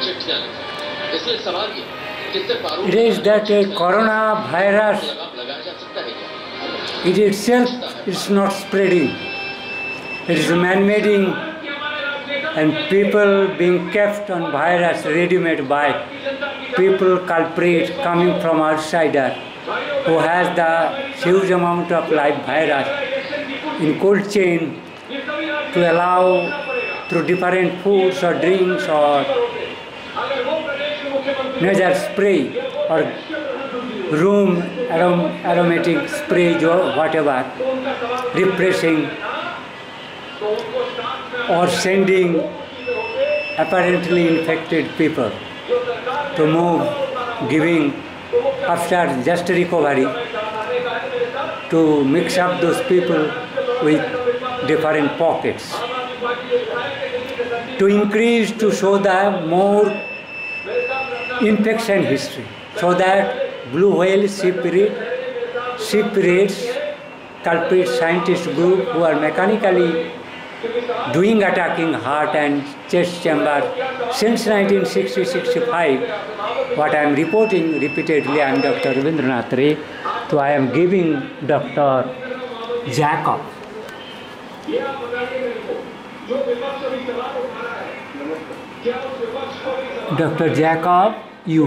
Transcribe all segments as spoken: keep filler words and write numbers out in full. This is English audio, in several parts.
It is that a coronavirus, it itself is not spreading. It is man-made and people being kept on virus ready-made by people culprit coming from outsider who has the huge amount of live virus in cold chain to allow through different foods or drinks or nasal spray or room arom aromatic spray or whatever, repressing or sending apparently infected people to move, giving after just recovery to mix up those people with different pockets, to increase, to show the more infection history, so that blue whale shipwreck, shipwrecks, culprit scientist group who are mechanically doing attacking heart and chest chamber since nineteen sixty to sixty-five. What I am reporting repeatedly, I am Doctor Ravindranath Ray, so I am giving Doctor Jacob. Doctor Jacob, you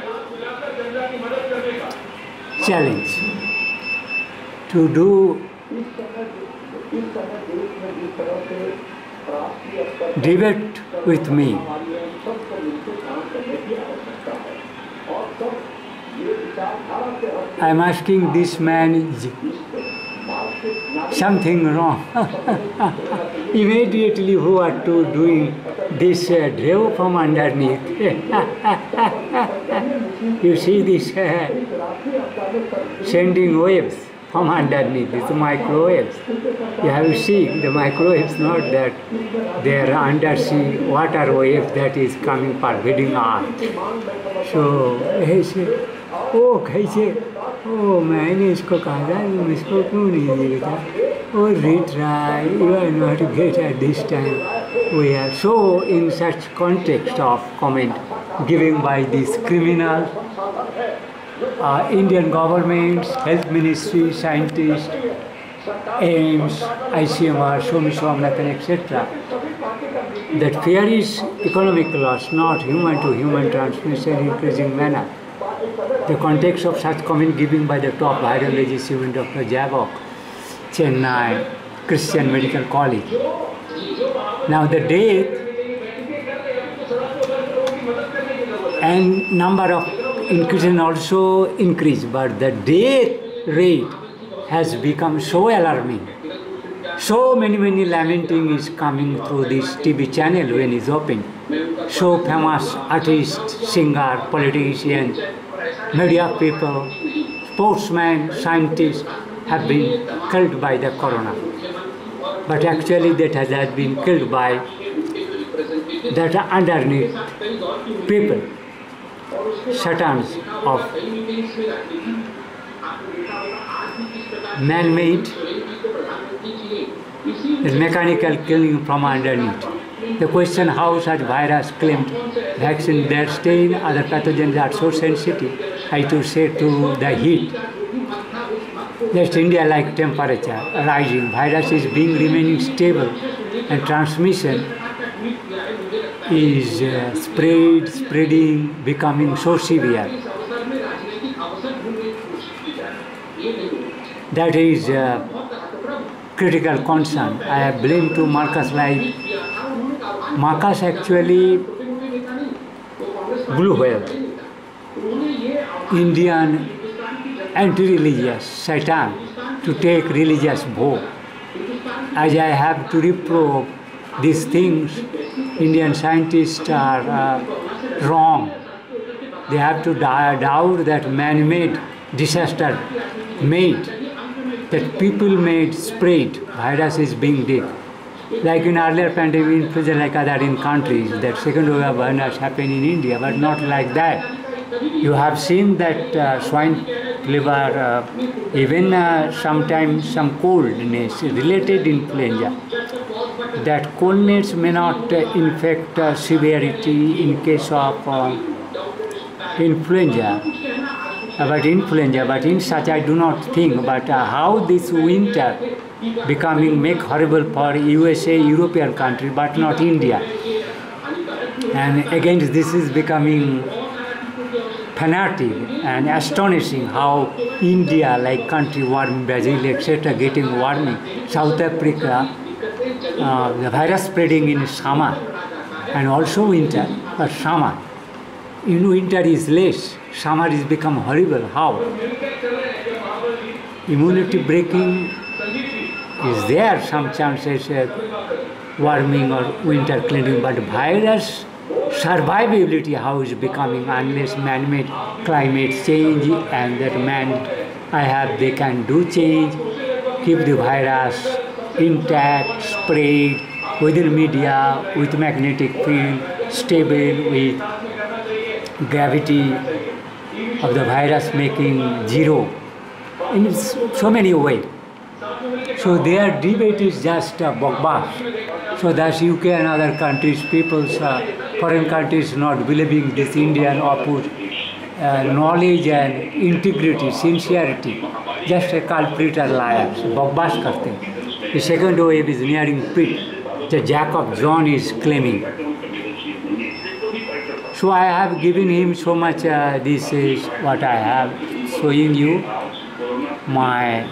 challenge to do debate with me. I am asking this man something wrong. Immediately who are to doing this uh, drove from underneath. You see this uh, sending waves from underneath, it's microwaves. You have to see the microwaves, not that they are undersea water waves that is coming pervading earth. So he said, oh, kaise, oh, मैंने इसको कहा था, इसको क्यों नहीं देखा? Oh, retry, you are not great at this time. We are so in such context of comment given by this criminal uh, Indian governments, health ministry, scientists, AIIMS, I C M R, Swami Swaminathan, et cetera. That fear is economic loss, not human to human transmission in increasing manner. The context of such comment given by the top virologist, even Doctor Jacob, Chennai Christian Medical College. Now the death and number of increase also increased, but the death rate has become so alarming. So many, many lamenting is coming through this T V channel when it's open. So famous artists, singer, politicians, media people, sportsmen, scientists have been killed by the corona. But actually that has been killed by that underneath people, satans of man-made mechanical killing from underneath. The question how such virus claimed vaccine, their strain, other pathogens are so sensitive, I to say to the heat. Just India like temperature rising, virus is being remaining stable and transmission is uh, spread, spreading, becoming so severe. That is uh, critical concern. I have blamed to Marcus like Marcus actually blue whale, Indian anti-religious Satan to take religious vote. As I have to reprove these things, Indian scientists are uh, wrong. They have to doubt that man-made disaster made, that people-made spread, virus is being dead. Like in earlier pandemic influenza, like other in countries, that second wave of virus happened in India, but not like that. You have seen that uh, swine fever, uh, even uh, sometimes some coldness related influenza. that coldness may not uh, infect uh, severity in case of uh, influenza, uh, but influenza, but in such I do not think. But uh, how this winter becoming make horrible for U S A, European country, but not India. And again, this is becoming fanatic and astonishing how India, like country warming, Brazil, et cetera, getting warming. South Africa, uh, the virus spreading in summer and also winter, but summer. In winter is less, summer is become horrible. How? Immunity breaking is there, some chances uh, warming or winter cleaning, but virus survivability, how is becoming unless man-made climate change and that man I have, they can do change, keep the virus intact, spread within media, with magnetic field, stable, with gravity of the virus making zero in so many ways. So their debate is just a bogbash. So that's U K and other countries, people's uh, foreign countries not believing this Indian output, uh, knowledge and integrity, sincerity, just a culprit or liars, bogbash karte. The second wave is nearing peak, the Jack of John is claiming. So I have given him so much, uh, this is what I have showing you, my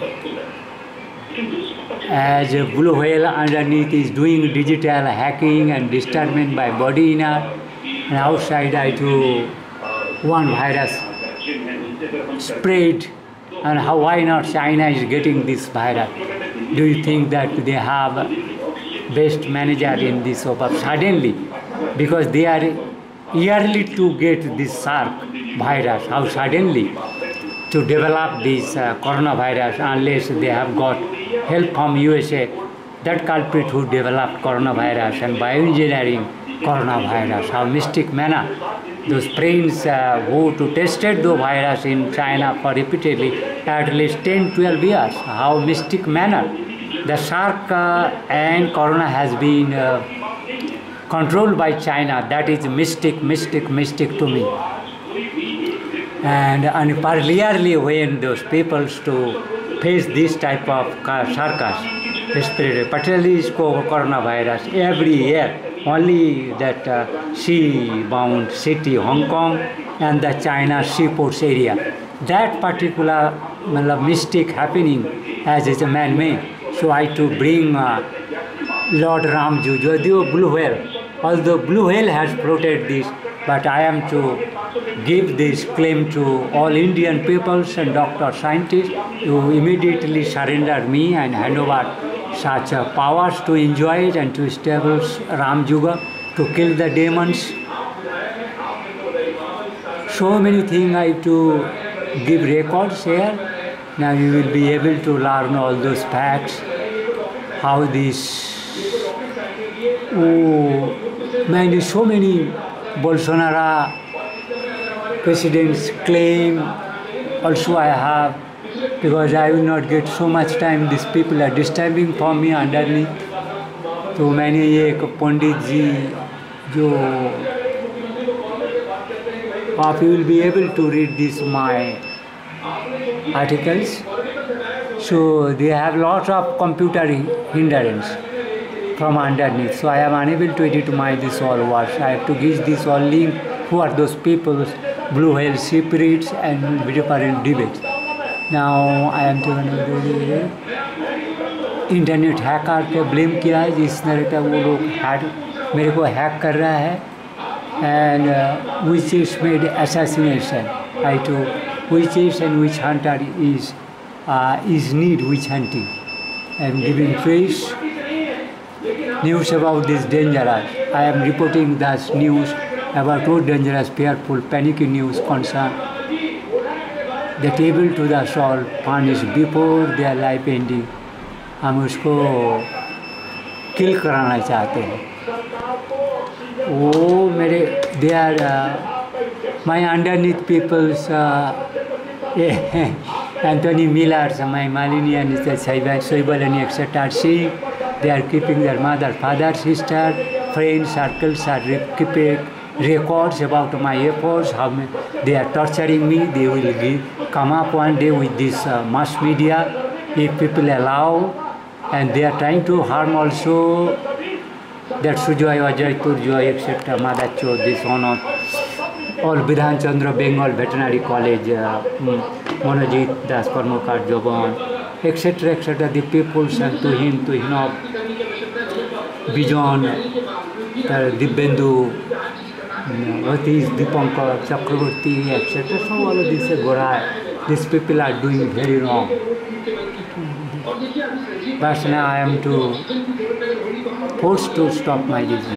as a blue whale underneath is doing digital hacking and disturbance by body inner, and outside I do one virus spread, and how, why not China is getting this virus? Do you think that they have best manager in this over suddenly, because they are yearly to get this shark virus, how suddenly to develop this uh, coronavirus unless they have got help from U S A, that culprit who developed coronavirus and bioengineering coronavirus, how mystic manner. Those brains uh, who to tested the virus in China for repeatedly at least ten, twelve years, how mystic manner. The shark uh, and corona has been uh, controlled by China. That is mystic, mystic, mystic to me. And, and particularly when those peoples to face this type of circus, respiratory, particularly coronavirus, every year, only that uh, sea-bound city, Hong Kong, and the China seaports area. That particular uh, mystic happening as is a man-made. So I to bring uh, Lord Ramju, Jodio Blue Whale. Although Blue Whale has floated this, but I am to give this claim to all Indian peoples and doctor scientists to immediately surrender me and hand over such uh, powers to enjoy it and to establish Ram Yuga, to kill the demons. So many things I have to give records here. Now you will be able to learn all those facts, how this, oh man, so many Bolsonaro presidents claim, also I have, because I will not get so much time, these people are disturbing for me underneath. तो मैंने ये एक पंडित जी जो आप you will be able to read this my articles. So they have lots of computer hindrance from underneath. So I am unable to edit my this all works. I have to give this all link. Who are those people? Blue whale spirits and different debates. Now I am to internet hacker पे blame किया है, जिस तरह का वो लोग hack मेरे को हैक कर रहा है, and which is made assassination I to which is and witch hunter is is need witch hunting and giving face news about this dangerous. I am reporting this news about वो dangerous fearful panic news concern that able to the solve punish before their life ending. हम उसको kill कराना चाहते हैं. वो मेरे they are my underneath peoples Anthony Millers, my मालिनियन शोइबल and etcetera C They are keeping their mother, father, sister, friends, circles are keeping records about my efforts, how they are torturing me. They will give, come up one day with this uh, mass media, if people allow, and they are trying to harm also that Sujoy, Ajay, Turjoy, et cetera, Madacho, this one, all Bidhan Chandra Bengal Veterinary College, uh, Monojit Das Karmakar Joban, et cetera, et cetera. The people sent to him, to him of Bijon, Dibbendu, what is Dipankar, Chakravarti, et cetera. So all of this, Gorai, these people are doing very wrong. But now I am to forced to stop my disease.